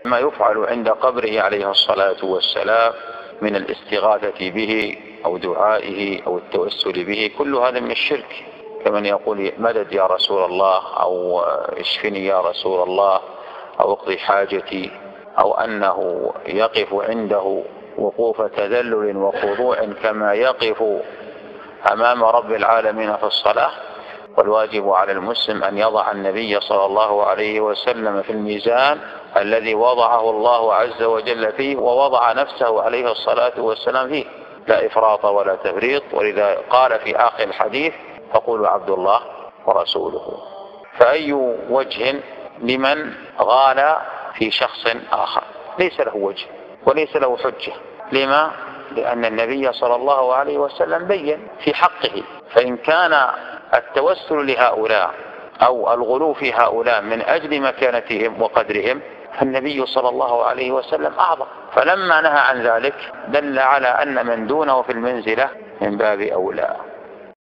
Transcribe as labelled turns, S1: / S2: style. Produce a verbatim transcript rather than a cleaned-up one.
S1: ما يفعل عند قبره عليه الصلاة والسلام من الاستغاثة به أو دعائه أو التوسل به، كل هذا من الشرك، كمن يقول مدد يا رسول الله، أو اشفني يا رسول الله، أو اقضي حاجتي، أو أنه يقف عنده وقوف تذلل وخضوع كما يقف أمام رب العالمين في الصلاة. والواجب على المسلم أن يضع النبي صلى الله عليه وسلم في الميزان الذي وضعه الله عز وجل فيه، ووضع نفسه عليه الصلاة والسلام فيه، لا إفراط ولا تفريط. ولذا قال في آخر الحديث: فقولوا عبد الله ورسوله. فأي وجه لمن غال في شخص آخر؟ ليس له وجه وليس له حجة. لما؟ لأن النبي صلى الله عليه وسلم بين في حقه. فإن كان التوسل لهؤلاء أو الغلو في هؤلاء من أجل مكانتهم وقدرهم، فالنبي صلى الله عليه وسلم أعظم. فلما نهى عن ذلك دل على أن من دونه في المنزلة من باب أولى.